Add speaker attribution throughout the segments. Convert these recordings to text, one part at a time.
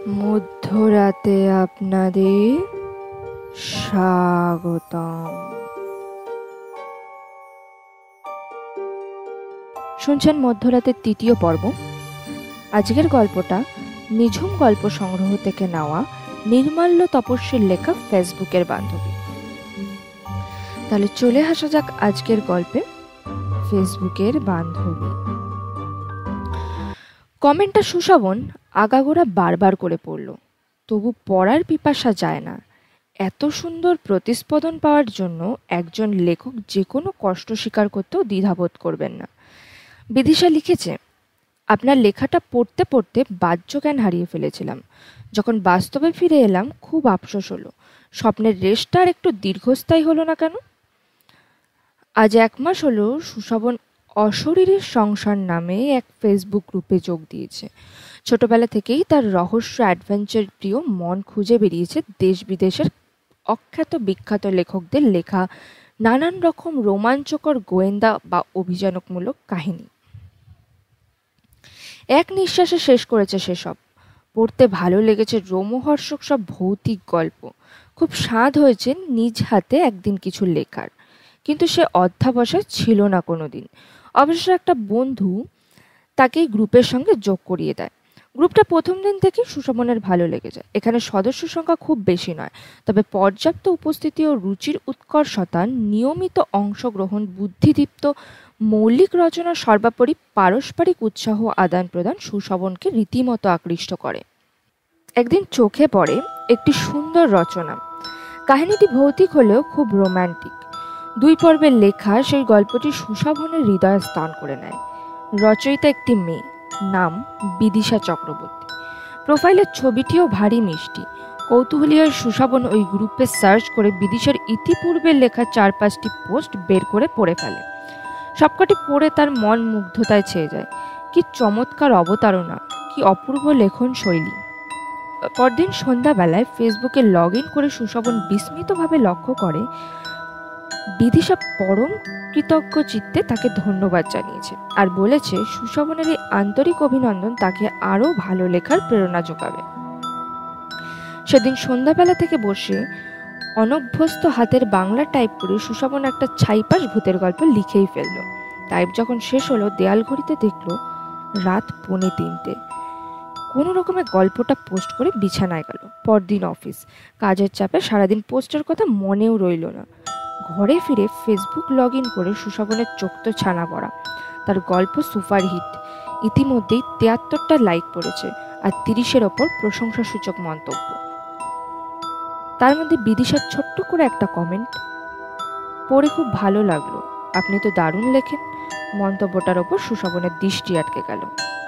Speaker 1: মধ্যরাতে আপনাদের স্বাগতম। শুনছেন মধ্যরাতের তৃতীয় পর্ব। আজকের গল্পটা নিঝুম গল্প সংগ্রহ থেকে নেওয়া, নির্মাল্য তপস্বীর লেখা ফেসবুকের বান্ধবী। তাহলে চলে আসা যাক আজকের গল্পে, ফেসবুকের বান্ধবী। কমেন্টটা সুশোভন আগাগোড়া বারবার করে পড়ল, তবু পড়ার পিপাসা যায় না। এত সুন্দর প্রতিস্পন্দন পাওয়ার জন্য একজন লেখক যে কোনো কষ্ট স্বীকার করতেও দ্বিধাবোধ করবেন না। বিদিশা লিখেছে, আপনার লেখাটা পড়তে পড়তে বাহ্য জ্ঞান হারিয়ে ফেলেছিলাম। যখন বাস্তবে ফিরে এলাম খুব আফসোস হলো, স্বপ্নের রেশটা আর একটু দীর্ঘস্থায়ী হলো না কেন। আজ 1 মাস হলো সুশোভন অশরীরের সংসার নামে এক ফেসবুক গ্রুপে যোগ দিয়েছে। ছোটবেলা থেকেই তার রহস্য অ্যাডভেঞ্চার প্রিয় মন খুঁজে বেরিয়েছে দেশ বিদেশের অখ্যাত বিখ্যাত লেখকদের লেখা নানান রকম রোমাঞ্চকর গোয়েন্দা বা অভিযানকমূলক কাহিনী। এক নিঃশ্বাসে শেষ করেছে সেসব। পড়তে ভালো লেগেছে রোমহর্ষক সব ভৌতিক গল্প। খুব স্বাদ হয়েছে নিজ হাতে একদিন কিছু লেখার, কিন্তু সে অধ্যাবসায় ছিল না কোনোদিন। অবশ্য একটা বন্ধু তাকে গ্রুপের সঙ্গে যোগ করিয়ে দেয়। গ্রুপটা প্রথম দিন থেকেই সুশোভনের ভালো লেগে যায়। এখানে সদস্য সংখ্যা খুব বেশি নয়, তবে পর্যাপ্ত উপস্থিতি ও রুচির উৎকর্ষতা, নিয়মিত অংশগ্রহণ, বুদ্ধিদীপ্ত মৌলিক রচনা, সর্বোপরি পারস্পরিক উৎসাহ আদান প্রদান সুশোভনকে রীতিমতো আকৃষ্ট করে। একদিন চোখে পড়ে একটি সুন্দর রচনা। কাহিনীটি ভৌতিক হলেও খুব রোম্যান্টিক। 2 পর্বের লেখা সেই গল্পটি সুশোভনের হৃদয়ে স্থান করে নেয়। রচয়িতা একটি মেয়ে, নাম বিদিশা চক্রবর্তী। প্রোফাইলের ছবিটিও ভারী মিষ্টি। কৌতূহলী হয়ে সুশোভন ওই গ্রুপে সার্চ করে বিদিশার ইতিপূর্বে লেখা 4-5টি পোস্ট বের করে পড়ে ফেলে। সবকটি পড়ে তার মন মুগ্ধতায় ছেয়ে যায়। কি চমৎকার অবতারণা, কি অপূর্ব লেখন শৈলী। পরদিন সন্ধ্যাবেলায় ফেসবুকে লগ ইন করে সুশোভন বিস্মিতভাবে লক্ষ্য করে বিদিশা পরম কৃতজ্ঞ চিত্তে তাকে ধন্যবাদ জানিয়েছে আর বলেছে সুশোভনের এই আন্তরিক অভিনন্দন তাকে আরও ভালো লেখার প্রেরণা যোগাবে। সেদিন সন্ধ্যাবেলা থেকে বসে অনভ্যস্ত হাতের বাংলা টাইপ করে সুশোভন একটা ছাইপাশ ভূতের গল্প লিখেই ফেলল। টাইপ যখন শেষ হলো, দেয়াল ঘড়িতে দেখলো রাত 2:45। কোনো রকমে গল্পটা পোস্ট করে বিছানায় গেল। পরদিন অফিস, কাজের চাপে সারাদিন পোস্টের কথা মনেও রইল না। ঘরে ফিরে ফেসবুক লগ ইন করে সুশোভনের চোখ তো ছানা পড়া। তার গল্প সুপারহিট। ইতিমধ্যেই 73টা লাইক পড়েছে আর 30-এর ওপর প্রশংসাসূচক মন্তব্য। তার মধ্যে বিদিশার ছোট্ট করে একটা কমেন্ট, পড়ে খুব ভালো লাগলো, আপনি তো দারুণ লেখেন। মন্তব্যটার ওপর সুশোভনের দৃষ্টি আটকে গেল।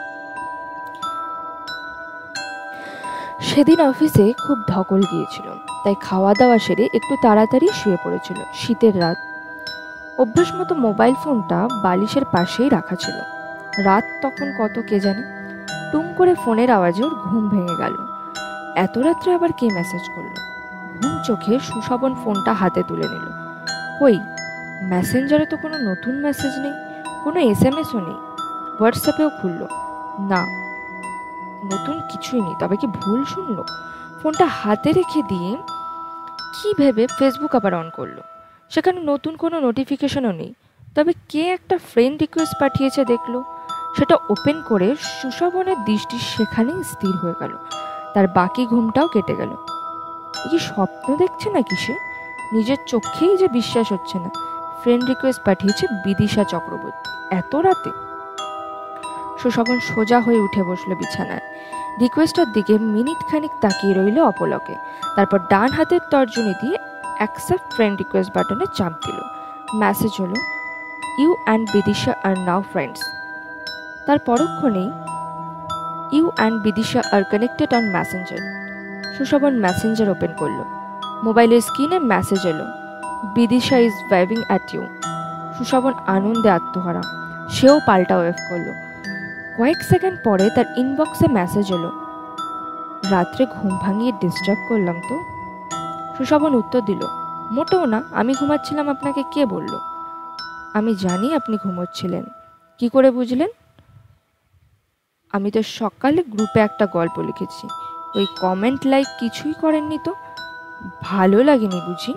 Speaker 1: সেদিন অফিসে খুব ধকল গিয়েছিল, তাই খাওয়া দাওয়া সেরে একটু তাড়াতাড়ি শুয়ে পড়েছিল। শীতের রাত। অভ্যাস মতো মোবাইল ফোনটা বালিশের পাশেই রাখা ছিল। রাত তখন কত কে জানে। টুম করে ফোনের আওয়াজে ওর ঘুম ভেঙে গেল। এত রাত্রে আবার কে মেসেজ করলো? ঘুম চোখে সুশোভন ফোনটা হাতে তুলে নিল। কই, মেসেঞ্জারে তো কোনো নতুন মেসেজ নেই, কোনো SMS-ও নেই। হোয়াটসঅ্যাপেও খুলল না, নতুন কিছুই নেই। তবে কি ভুল শুনলো? ফোনটা হাতে রেখে দিয়ে কি ভেবে ফেসবুক আবার অন করলো। সেখানে নতুন কোনো নোটিফিকেশনও নেই, তবে কে একটা ফ্রেন্ড রিকোয়েস্ট পাঠিয়েছে দেখলো। সেটা ওপেন করে সুশোভনের দৃষ্টি সেখানেই স্থির হয়ে গেল। তার বাকি ঘুমটাও কেটে গেল। কি স্বপ্ন দেখছে নাকি সে? নিজের চোখেই যে বিশ্বাস হচ্ছে না। ফ্রেন্ড রিকোয়েস্ট পাঠিয়েছে বিদিশা চক্রবর্তী এত রাতে। সুশোভন সোজা হয়ে উঠে বসলো বিছানায়। রিকোয়েস্টের দিকে মিনিট খানিক তাকিয়ে রইল অপলকে। তারপর ডান হাতের তর্জনী দিয়ে অ্যাকসেপ্ট ফ্রেন্ড রিকোয়েস্ট বাটনে চাপ দিল। মেসেজ হলো, you and Bidisha are now friends. তার পরক্ষণেই, you and Bidisha are connected on messenger. Sushovan messenger open করলো। মোবাইলের স্ক্রিনে মেসেজ এলো, Bidisha is waving at you. Sushovan আনন্দে আত্মহারা। সেও পাল্টা ওয়েভ করলো। কয়েক সেকেন্ড পরে তার ইনবক্সে মেসেজ এলো, রাত্রে ঘুম ভাঙিয়ে ডিস্টার্ব করলাম তো? সুশোভন উত্তর দিল, মোটেও না, আমি ঘুমাচ্ছিলাম। আপনাকে কে বলল? আমি জানি আপনি ঘুমোচ্ছিলেন। কি করে বুঝলেন? আমি তো সকালে গ্রুপে একটা গল্প লিখেছি, ওই কমেন্ট লাইক কিছুই করেননি তো? ভালো লাগেনি বুঝি?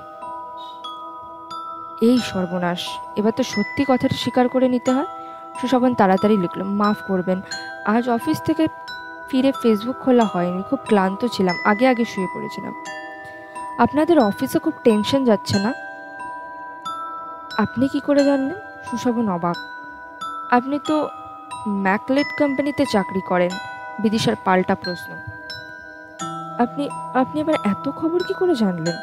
Speaker 1: এই সর্বনাশ, এবার তো সত্যি কথাটা স্বীকার করে নিতে হয়। সুশোভন তাড়াতাড়ি লিখল, মাফ করবেন, আজ অফিস থেকে ফিরে ফেসবুক খোলা হয়নি, খুব ক্লান্ত ছিলাম, আগে আগে শুয়ে পড়েছিলাম। আপনাদের অফিসে খুব টেনশন যাচ্ছে না? আপনি কি করে জানলেন? সুশোভন অবাক। আপনি তো ম্যাকলেট কোম্পানিতে চাকরি করেন। বিদিশার পাল্টা প্রশ্ন। আপনি আপনি আবার এত খবর কি করে জানলেন?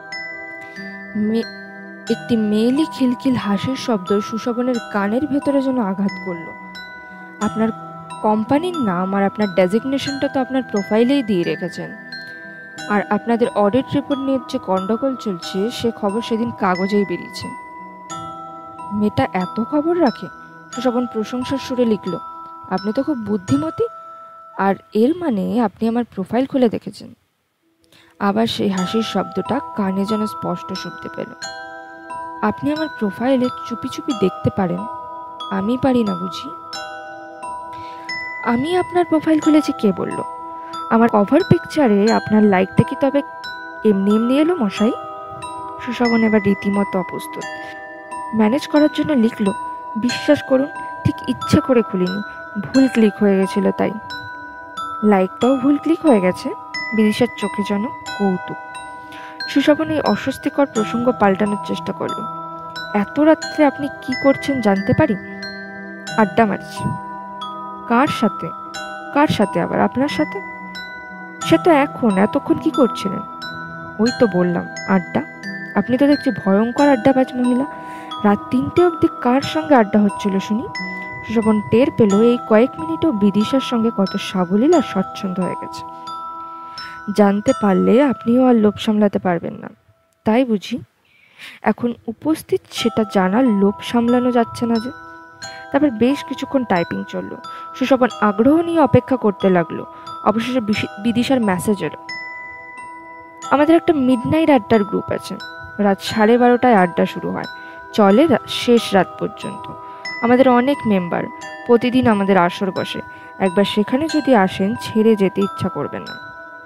Speaker 1: একটি মেয়েলি খিলখিল হাসির শব্দ সুশোভনের কানের ভেতরে যেন আঘাত করল। আপনার কোম্পানির নাম আর আপনার ডেজিগনেশনটা তো আপনার প্রোফাইলেই দিয়ে রেখেছেন। আর আপনাদের অডিট রিপোর্ট নিয়ে যে গন্ডগোল চলছে সে খবর সেদিন কাগজেই বেরিয়েছে। মেয়েটা এত খবর রাখে? সুশোভন প্রশংসার সুরে লিখল, আপনি তো খুব বুদ্ধিমতী। আর এর মানে আপনি আমার প্রোফাইল খুলে দেখেছেন? আবার সেই হাসির শব্দটা কানে যেন স্পষ্ট শুনতে পেল। আপনি আমার প্রোফাইলে চুপি চুপি দেখতে পারেন, আমি পারি না বুঝি? আমি আপনার প্রোফাইল খুলেছি কে বলল? আমার কভার পিকচারে আপনার লাইকটা কি তবে এমনি এমনি এলো মশাই? সুশোভন এবার রীতিমতো অপ্রস্তুত। ম্যানেজ করার জন্য লিখল, বিশ্বাস করুন ঠিক ইচ্ছে করে খুলিনি, ভুল ক্লিক হয়ে গেছিল তাই। লাইকটাও ভুল ক্লিক হয়ে গেছে? বিদিশার চোখে যেন কৌতুক। সুশোভন এই অস্বস্তিকর প্রসঙ্গ পাল্টানোর চেষ্টা করল। এত রাত্রে আপনি কি করছেন জানতে পারি? আড্ডা মারছি। কার সাথে? কার সাথে আবার? আপনার সাথে? সে তো এতক্ষণ কি করছিলেন? ওই তো বললাম, আড্ডা। আপনি তো দেখছি ভয়ঙ্কর আড্ডাবাজ মহিলা। রাত 3টে অবধি কার সঙ্গে আড্ডা হচ্ছিল শুনি? সুশোভন টের পেল এই কয়েক মিনিটও বিদিশার সঙ্গে কত সাবলীল আর স্বচ্ছন্দ হয়ে গেছে। জানতে পারলে আপনিও আর লোভ সামলাতে পারবেন না, তাই বুঝি? এখন উপস্থিত সেটা জানার লোভ সামলানো যাচ্ছে না যে। তারপর বেশ কিছুক্ষণ টাইপিং চলল। সুশোভন আগ্রহ নিয়ে অপেক্ষা করতে লাগলো। অবশেষে বিদিশার মেসেজ এলো, আমাদের একটা মিডনাইট আড্ডার গ্রুপ আছে। রাত 12:30টায় আড্ডা শুরু হয়, চলে শেষ রাত পর্যন্ত। আমাদের অনেক মেম্বার, প্রতিদিন আমাদের আসর বসে। একবার সেখানে যদি আসেন ছেড়ে যেতে ইচ্ছা করবেন না।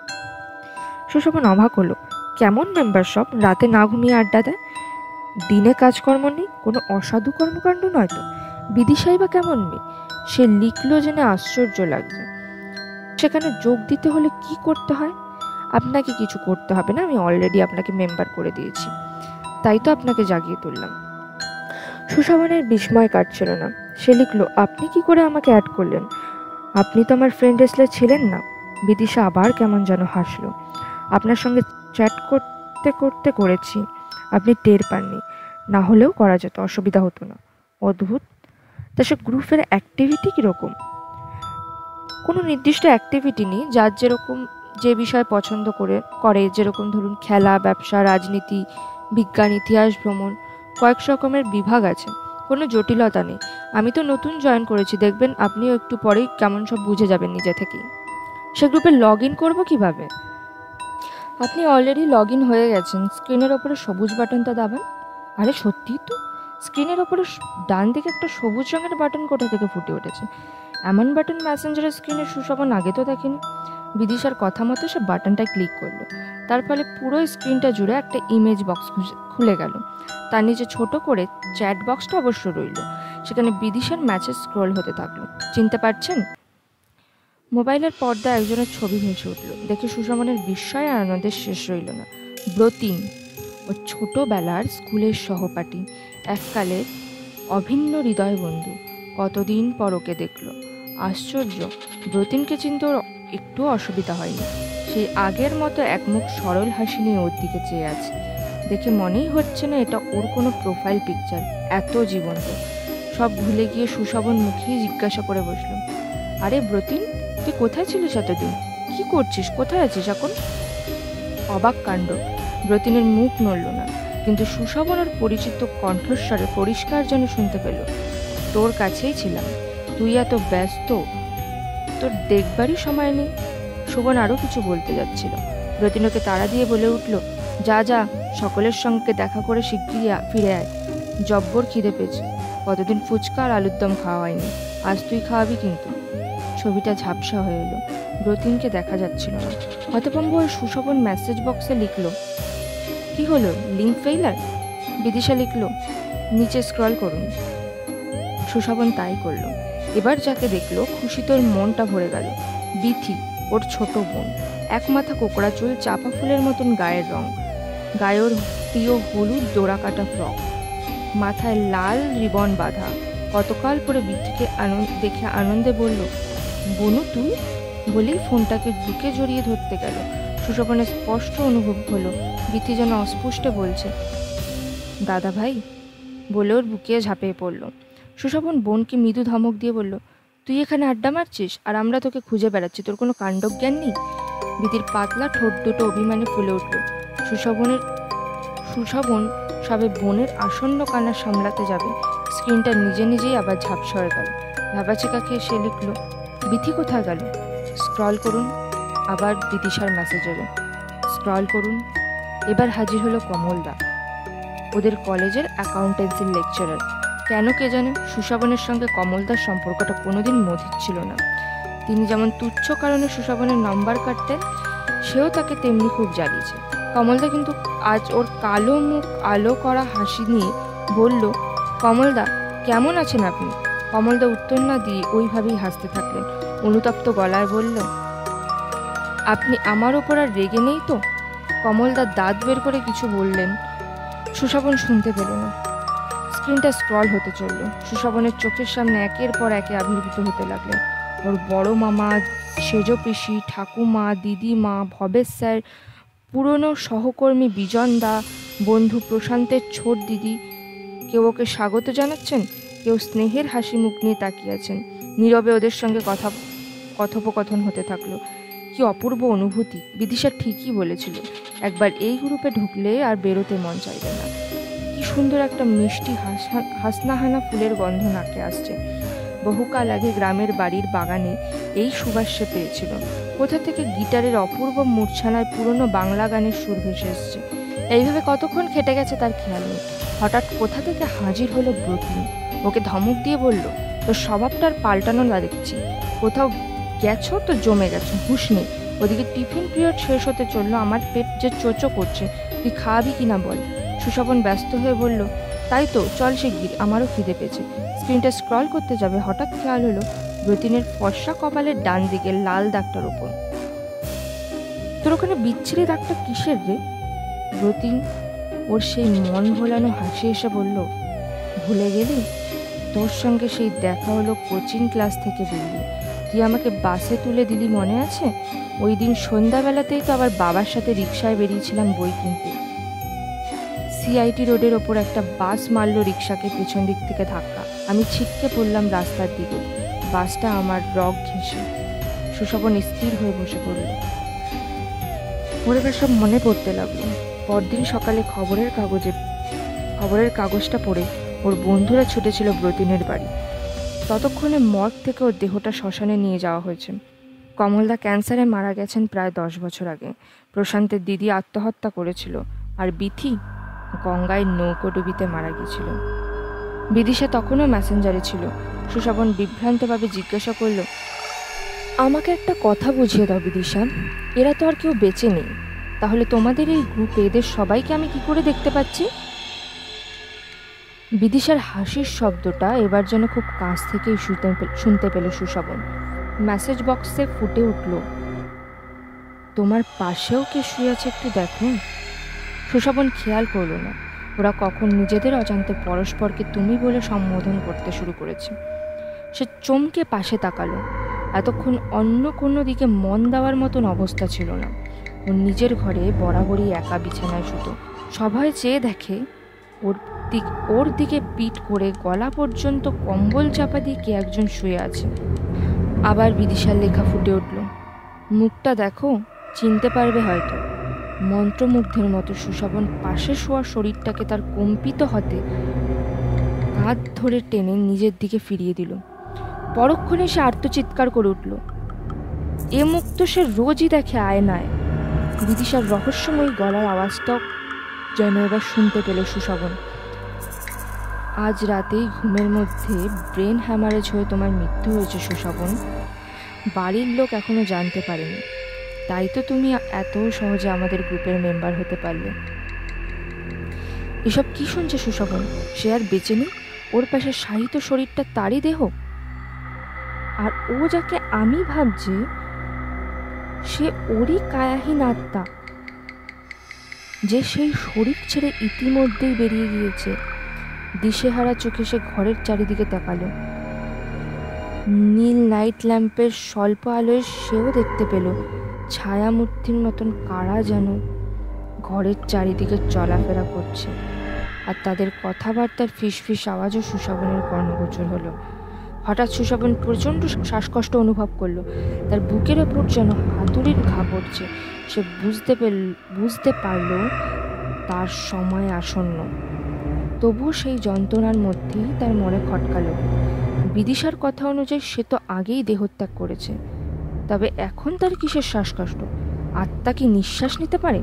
Speaker 1: সুশোভন অবাক হলো, কেমন মেম্বার সব, রাতে না ঘুমিয়ে আড্ডা দেয়? দিনে কাজকর্ম নেই? কোনো অসাধু কর্মকাণ্ড নয় তো? বিদিশাই বা কেমন মেয়ে? সে লিখলো জেনে আশ্চর্য লাগছে। সেখানে যোগ দিতে হলে কি করতে হয়? আপনাকে কিছু করতে হবে না, আমি অলরেডি আপনাকে মেম্বার করে দিয়েছি, তাই তো আপনাকে জাগিয়ে তুললাম। সুশোভনের বিস্ময় কাটছিল না। সে লিখলো, আপনি কি করে আমাকে অ্যাড করলেন? আপনি তো আমার ফ্রেন্ড লিস্টে ছিলেন না। বিদিশা আবার কেমন যেন হাসলো। আপনার সঙ্গে চ্যাট করতে করতে করেছি, আপনি টের পাননি, না হলেও করা যেত, অসুবিধা হতো না। অদ্ভুত। তা সে গ্রুপের অ্যাক্টিভিটি কীরকম? কোনো নির্দিষ্ট অ্যাক্টিভিটি নেই, যার যেরকম যে বিষয় পছন্দ করে যেরকম ধরুন খেলা, ব্যবসা, রাজনীতি, বিজ্ঞান, ইতিহাস, ভ্রমণ, কয়েকশো রকমের বিভাগ আছে। কোনো জটিলতা নেই। আমি তো নতুন জয়েন করেছি, দেখবেন আপনিও একটু পরেই কেমন সব বুঝে যাবেন নিজে থেকেই। সে গ্রুপে লগ ইন করবো কীভাবে? আপনি অলরেডি লগ ইন হয়ে গেছেন, স্ক্রিনের ওপরে সবুজ বাটনটা দাবান। আরে সত্যিই তো, স্ক্রিনের ওপরে ডান দিকে একটা সবুজ রঙের বাটন কোথা থেকে ফুটে উঠেছে। এমন বাটন মেসেঞ্জারের স্ক্রিনে সুশোভন আগে তো দেখেনি। বিদিশার কথা মতো সে বাটনটা ক্লিক করলো। তার ফলে পুরো স্ক্রিনটা জুড়ে একটা ইমেজ বক্স খুলে গেল। তার নিচে ছোট করে চ্যাট বক্সটা অবশ্য রইল। সেখানে বিদিশার মেসেজ স্ক্রল হতে থাকলো। চিনতে পারছেন? মোবাইলের পর্দায় একজনের ছবি ভেসে উঠল। দেখে সুশোভনের বিস্ময় আর আনন্দের শেষ রইল না। ব্রতিন, ও ছোটবেলার স্কুলের সহপাঠী, এককালের অভিন্ন হৃদয় বন্ধু। কতদিন পর ওকে দেখল। আশ্চর্য, ব্রতিনকে চিনতে ওর একটু অসুবিধা হয়নি। সেই আগের মতো একমুখ সরল হাসি নিয়ে ওর দিকে চেয়ে আছে। দেখে মনেই হচ্ছে না এটা ওর কোনো প্রোফাইল পিকচার, এত জীবন্ত। সব ভুলে গিয়ে সুশোভন মুখেই জিজ্ঞাসা করে বসলাম, আরে ব্রতিন, তুই কোথায় ছিলিস এতদিন? কি করছিস? কোথায় আছিস এখন? অবাক কাণ্ড, ব্রতিনের মুখ নড়ল না, কিন্তু সুশোভনের পরিচিত কণ্ঠস্বরে পরিষ্কার যেন শুনতে পেল, তোর কাছেই ছিলাম, তুই এত ব্যস্ত, তোর দেখবারই সময় নেই। শোভন আরও কিছু বলতে যাচ্ছিল, ব্রতিন ওকে তাড়া দিয়ে বলে উঠল, যা যা, সকলের সঙ্গে দেখা করে শিগগিরই ফিরে আয়, জব্বর খিদে পেয়েছে। কতদিন ফুচকা আর আলুর দম খাওয়া হয়নি, আজ তুই খাওয়াবি কিন্তু। ছবিটা ঝাপসা হয়ে এলো। রতিনকে দেখা যাচ্ছিল না। হতভম্ব হয়ে সুশোভন মেসেজ বক্সে লিখল, কি হলো, লিঙ্ক ফেইলার? বিদিশা লিখল, নিচে স্ক্রল করুন। সুশোভন তাই করলো। এবার যাকে দেখলো খুশিতে ওর মনটা ভরে গেল। বিথি, ওর ছোট বোন, এক মাথা কোকড়া চুল, চাপা ফুলের মতন গায়ের রং, গায়ে ওর প্রিয় হলুদ ডোরা কাটা ফ্রক, মাথায় লাল রিবন বাঁধা। কতকাল পরে বিথিকে দেখে আনন্দে বলল, বনু তুই? বলেই ফোনটাকে বুকে জড়িয়ে ধরতে গেল। সুশোভনের স্পষ্ট অনুভব হলো বিথি যেন অস্পষ্টে বলছে, দাদা ভাই, বলে ওর বুকে ঝাঁপিয়ে পড়ল। সুশোভন বোনকে মৃদু ধমক দিয়ে বলল, তুই এখানে আড্ডা মারছিস আর আমরা তোকে খুঁজে বেড়াচ্ছি, তোর কোনো কাণ্ডজ্ঞান নেই? বিধির পাতলা ঠোঁট দুটো অভিমানে ফুলে উঠল। সুশোভন সবে বোনের আসন্ন কান্না সামলাতে যাবে, স্ক্রিনটা নিজে নিজেই আবার ঝাপসা হয়ে গেল। ভাবাচিকা খেয়ে সে লিখল, বিথি কোথায় গেল? স্ক্রল করুন। আবার বিদিশার মেসেজ এলো, স্ক্রল করুন। এবার হাজির হলো কমলদা, ওদের কলেজের অ্যাকাউন্টেন্সির লেকচারার। কেন কে জানে সুশোভনের সঙ্গে কমলদার সম্পর্কটা কোনোদিন মধুর ছিল না। তিনি যেমন তুচ্ছ কারণে সুশোভনের নম্বর কাটতেন, সেও তাকে তেমনি খুব জ্বালিয়েছে। কমলদা কিন্তু আজ ওর কালো মুখ আলো করা হাসি নিয়ে বলল, কমলদা কেমন আছেন আপনি? কমলদা উত্তর না দিয়ে ওইভাবেই হাসতে থাকলেন। অনুতপ্ত গলায় বলল, আপনি আমার ওপর আর রেগে নেই তো? কমলদা দাঁত বের করে কিছু বললেন, সুশোভন শুনতে পেল না। স্ক্রিনটা স্ক্রল হতে চলল। সুশোভনের চোখের সামনে একের পর একে আবির্ভূত হতে লাগলেন ওর বড় মামা, সেজ পিসি, ঠাকুমা, দিদিমা, ভবেশ স্যার, পুরনো সহকর্মী বিজন দা, বন্ধু প্রশান্তের ছোট দিদি। কেউ ওকে স্বাগত জানাচ্ছেন, কেউ স্নেহের হাসি মুখ নিয়ে তাকিয়ে আছেন। নীরবে ওদের সঙ্গে কথোপকথন হতে থাকলো। কি অপূর্ব অনুভূতি! বিদিশা ঠিকই বলেছিল, একবার এই গ্রুপে ঢুকলে আর বেরোতে মন চাইবে না। কি সুন্দর একটা মিষ্টি হাসনাহানা ফুলের গন্ধ নাকে আসছে। বহুকাল আগে গ্রামের বাড়ির বাগানে এই সুবাস সে পেয়েছিল। কোথা থেকে গিটারের অপূর্ব মূর্ছানায় পুরনো বাংলা গানের সুর ভেসে এসছে। এইভাবে কতক্ষণ খেটে গেছে তার খেয়াল নেই। হঠাৎ কোথা থেকে হাজির হলো ব্রতিন। ওকে ধমক দিয়ে বলল, তোর স্বভাবটার পাল্টানো না দেখছি। কোথাও গেছো তো জমে গেছো, হুঁশ নেই। ওদিকে টিফিন পিরিয়ড শেষ হতে চললো, আমার পেট যে চোচো করছে, তুই খাওয়াবি কিনা বল। সুশোভন ব্যস্ত হয়ে বলল, তাই তো, চল শিগগির, আমারও খিদে পেয়েছে। স্ক্রিনটা স্ক্রল করতে যাবে, হঠাৎ খেয়াল হলো ব্রতিনের ফর্সা কপালের ডান দিকে লাল দাগটার ওপর। তোর ওখানে বিচ্ছিরি দাগটা কিসের রে? ব্রতিন ওর সেই মন ভোলানো হাসি এসে বলল, ভুলে গেলি? তোর সঙ্গে সেই দেখা হলো কোচিং ক্লাস থেকে বেরিয়ে। তুই আমাকে বাসে তুলে দিলি, মনে আছে? ওই দিন সন্ধ্যাবেলাতেই তো আবার বাবার সাথে রিক্সায় বেরিয়েছিলাম বই কিনতে। সিআইটি রোডের ওপর একটা বাস মারল রিক্সাকে পেছন দিক থেকে ধাক্কা। আমি ছিটকে পড়লাম রাস্তার দিকে, বাসটা আমার রগ ঘেঁষে। সুশোভন স্থির হয়ে বসে পড়ল। ওর এবার সব মনে পড়তে লাগলো। পরদিন সকালে খবরের কাগজটা পড়ে ওর বন্ধুরা ছুটেছিল ব্রতিনের বাড়ি। ততক্ষণে মর্গ থেকে ওর দেহটা শ্মশানে নিয়ে যাওয়া হয়েছে। কমলদা ক্যান্সারে মারা গেছেন প্রায় 10 বছর আগে। প্রশান্তের দিদি আত্মহত্যা করেছিল, আর বিথি গঙ্গায় নৌকোডুবিতে মারা গিয়েছিল। বিদিশা তখনও মেসেঞ্জারে ছিল। সুশোভন বিভ্রান্তভাবে জিজ্ঞাসা করল, আমাকে একটা কথা বুঝিয়ে দাও বিদিশা, এরা তো আর কেউ বেঁচে নেই, তাহলে তোমাদের এই গ্রুপে এদের সবাইকে আমি কি করে দেখতে পাচ্ছি? বিদিশার হাসির শব্দটা এবার যেন খুব কাছ থেকেই শুনতে পেল সুশোভন। মেসেজ বক্সে ফুটে উঠল, তোমার পাশেও কে শুয়ে আছে একটু দেখো। সুশোভন খেয়াল করলো না ওরা কখন নিজেদের অজান্তে পরস্পরকে তুমি বলে সম্বোধন করতে শুরু করেছে। সে চমকে পাশে তাকালো। এতক্ষণ অন্য কোনো দিকে মন দেওয়ার মতন অবস্থা ছিল না। ওর নিজের ঘরে বরাবরই একা বিছানায় শুতো। সবাই চেয়ে দেখে ওর দিকে পিঠ করে গলা পর্যন্ত কম্বল চাপা দিয়ে কে একজন শুয়ে আছে। আবার বিদিশার লেখা ফুটে উঠল, মুখটা দেখো, চিনতে পারবে হয়তো। মন্ত্রমুগ্ধের মতো সুশোভন পাশে শোয়া শরীরটাকে তার কম্পিত হতে হাত ধরে টেনে নিজের দিকে ফিরিয়ে দিল। পরক্ষণে সে আর্তচিৎকার করে উঠল, এ মুখ তো সে রোজই দেখে আয়নায়। বিদিশার রহস্যময়ী গলার আওয়াজটাও যেন এবার শুনতে পেল সুশোভন। আজ রাতেই ঘুমের মধ্যে ব্রেন হ্যামারেজ হয়ে তোমার মৃত্যু হয়েছে সুশোভন। বাড়ির লোক এখনো জানতে পারেনি, তাই তো তুমি এত সহজে আমাদের গ্রুপের মেম্বার হতে পারলে। এসব কি শুনছে সুশোভন? সে আর বেঁচে নেই? ওর পাশে সাহিত্য শরীরটা তারই দেহ, আর ও যাকে আমি ভাবছি সে ওরই কায়াহীন আত্মা, যে সেই শরীর ছেড়ে ইতিমধ্যেই বেরিয়ে গিয়েছে। দিশেহারা চোখে সে ঘরের চারিদিকে তাকালো। নীল নাইট ল্যাম্পের স্বল্প আলোয় সেও দেখতে পেল ছায়ামূর্তির মতন কারা যেন ঘরের চারিদিকে চলাফেরা করছে, আর তাদের কথাবার্তার ফিসফিস আওয়াজও সুশোভনের কর্ণগোচর হলো। হঠাৎ সুশোভন প্রচণ্ড শ্বাসকষ্ট অনুভব করলো। তার বুকের ওপর যেন হাতুড়ির ঘা পড়ছে। সে বুঝতে পারল তার সময় আসন্ন। তবুও সেই যন্ত্রণার মধ্যেই তার মনে খটকালো, বিদিশার কথা অনুযায়ী সে তো আগেই দেহত্যাগ করেছে, তবে এখন তার কিসের শ্বাসকষ্ট? আত্মা কি নিঃশ্বাস নিতে পারে?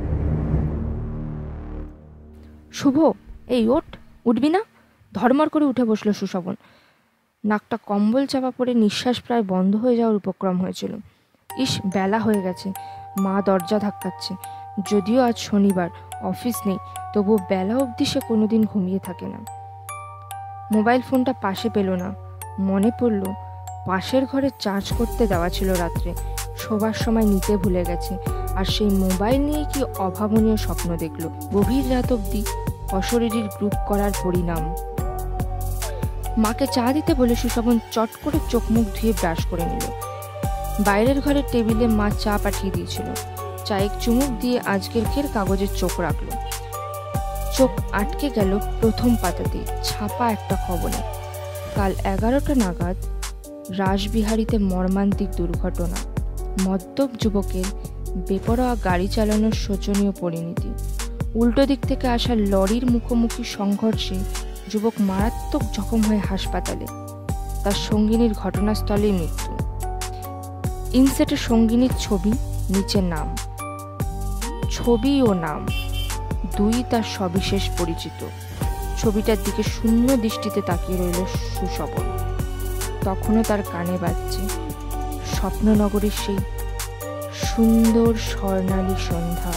Speaker 1: শুভ, এই ওঠ, উঠবি না? ধর্মর করে উঠে বসলো সুশোভন। নাকটা কম্বল চাপা পড়ে নিঃশ্বাস প্রায় বন্ধ হয়ে যাওয়ার উপক্রম হয়েছিল। ইস, বেলা হয়ে গেছে। মা দরজা ধাক্কাচ্ছে। যদিও আজ শনিবার, অফিস নেই, তবুও বেলা অবধি সে কোনোদিন ঘুমিয়ে থাকে না। মোবাইল ফোনটা পাশে পেল না। মনে পড়ল পাশের ঘরে চার্জ করতে দেওয়া ছিল রাত্রে, শোবার সময় নিতে ভুলে গেছে। আর সেই মোবাইল নিয়ে কি অভাবনীয় স্বপ্ন দেখল। গভীর রাত অবধি অশরীরীর গ্রুপ করার পরিণাম। মাকে চা দিতে বলে সুশোভন চট করে চোখ মুখ ধুয়ে ব্রাশ করে নিল। বাইরের ঘরের টেবিলে মা চা পাঠিয়ে দিয়েছিল। চায়ে চুমুক দিয়ে আজকের কাগজের চোখ রাখল। চোখ আটকে গেল প্রথম পাতাতে ছাপা একটা খবরে। কাল 11টা নাগাদ রাসবিহারীতে মর্মান্তিক দুর্ঘটনা। মদ্যপ যুবকের বেপরোয়া গাড়ি চালানোর শোচনীয় পরিণতি। উল্টো দিক থেকে আসা লরির মুখোমুখি সংঘর্ষে যুবক মারাত্মক জখম হয়ে হাসপাতালে, তার সঙ্গিনীর ঘটনাস্থলেই মৃত্যু। ইনসেটে সঙ্গিনীর ছবি, নিচে নাম। ছবি ও নাম দুই তার সবিশেষ পরিচিত। ছবিটার দিকে শূন্য দৃষ্টিতে তাকিয়ে রইল সুশোভন। তখনও তার কানে বাজছে স্বপ্ননগরীর সেই সুন্দর স্বর্ণালী সন্ধ্যা।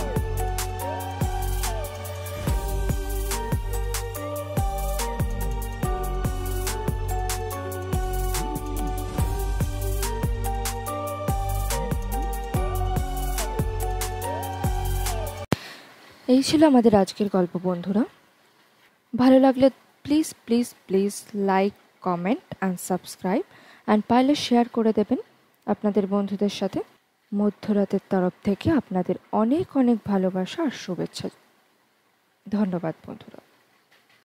Speaker 1: এই ছিল আমাদের আজকের গল্প বন্ধুরা। ভালো লাগলে please please please like, comment and subscribe, and পারলে শেয়ার করে দেবেন আপনাদের বন্ধুদের সাথে। মধ্যরাতের তরফ থেকে আপনাদের অনেক অনেক ভালোবাসা আর শুভেচ্ছা। ধন্যবাদ বন্ধুরা।